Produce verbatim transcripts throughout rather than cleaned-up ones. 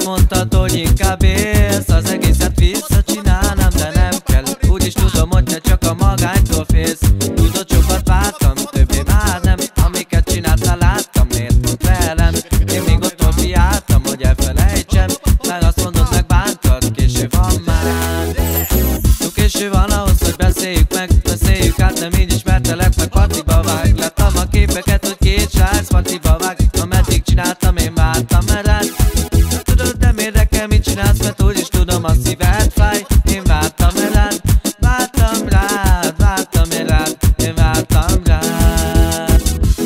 azt mondtad, hogy inkább élsz, az egészet visszacsinálnám, de nem kell. Úgyis tudom, hogy te csak a magánytól félsz. Tudod, sokat vártam, többé már nem. Amiket csináltál, láttam, miért pont velem? Én még ott fiáltam, hogy elfelejtsem, meg azt mondod, meg bántad, késő van már. Túl késő van ahhoz, hogy beszéljük meg, beszéljük át, nem így ismertelek meg, partiba vág. Láttam a képeket, hogy két srác partiba vág. Ameddig csináltam, én vártam rád. Tudod, nem érdekel, mit csinálsz, mert úgyis tudom, a szíved fáj. Én vártam rád, vártam rád, vártam én rád, én vártam rád.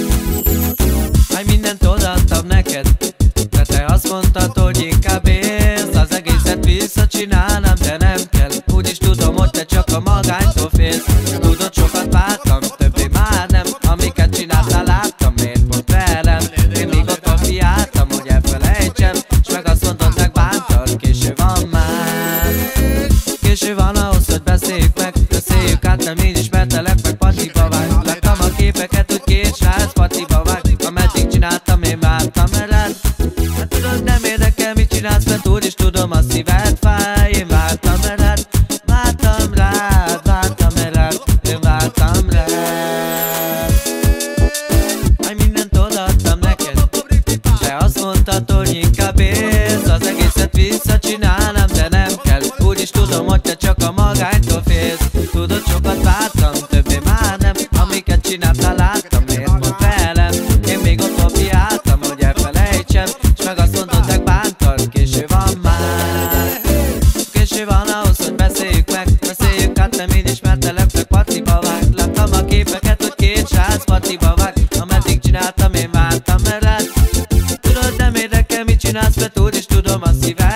Hány mindent odaadtam neked, de te azt mondtad, hogy inkább élsz, az egészet visszacsinálnám, de nem kell. Úgyis tudom, hogy te csak a magánytól félsz. Tudod, sokat vártam, többé már nem. Amiket csináltál, láttam, miért pont velem? Én még ott fiáltam, hogy elfelejtsem, s meg azt mondod, meg bántad, késő van már. Késő van ahhoz, hogy beszéljük meg, beszéljük át, nem így ismertelek meg, partiba vág. Láttam a képeket, hogy két srác partiba vág. Ameddig csináltam, én vártam rád. Hát tudod, nem érdekel, mit csinálsz, mert úgyis tudom, a szíved fáj. Én vártam rád, vártam rád, vártam rád, én vártam rád. Hány mindent odaadtam neked, te azt mondtad, hogy inkább élsz, az egészet visszacsinálnám, de nem kell. Úgyis tudom, hogy te csak a magánytól félsz. Tudod, sokat vártam, többé már nem. Amiket csináltál, láttam, miért pont velem? Én még ott fiáltam, hogy elfelejtsem, s meg azt mondod, meg bántad, késő van már. Késő van ahhoz, hogy beszéljük meg, beszéljük át, nem így ismertelek meg, partiba vág. Láttam a képeket, hogy két srác partiba vág. Ameddig csináltam, én vártam rád. Tudod, nem érdekel, mit csinálsz, mert úgyis tudom, a szíved